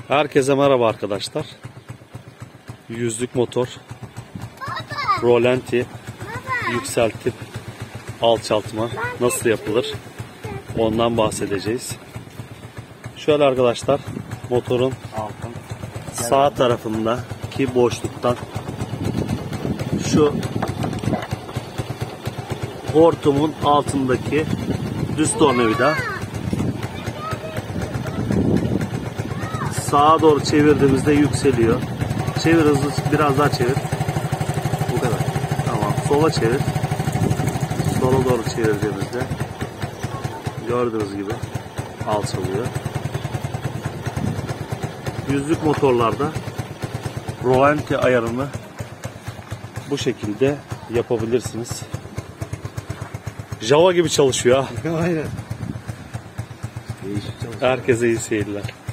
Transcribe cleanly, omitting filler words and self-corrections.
Herkese merhaba arkadaşlar. Yüzlük motor, rolanti, yükseltip alçaltma nasıl yapılır? Ondan bahsedeceğiz. Şöyle arkadaşlar, motorun sağ tarafındaki boşluktan şu hortumun altındaki düz tornavida sağa doğru çevirdiğimizde yükseliyor. Çevir, hızlı, biraz daha çevir. Bu kadar. Tamam. Sola çevir. Sola doğru çevirdiğimizde gördüğünüz gibi alçalıyor. Yüzlük motorlarda rolanti ayarını bu şekilde yapabilirsiniz. Java gibi çalışıyor. Aynen. Herkese iyi seyirler.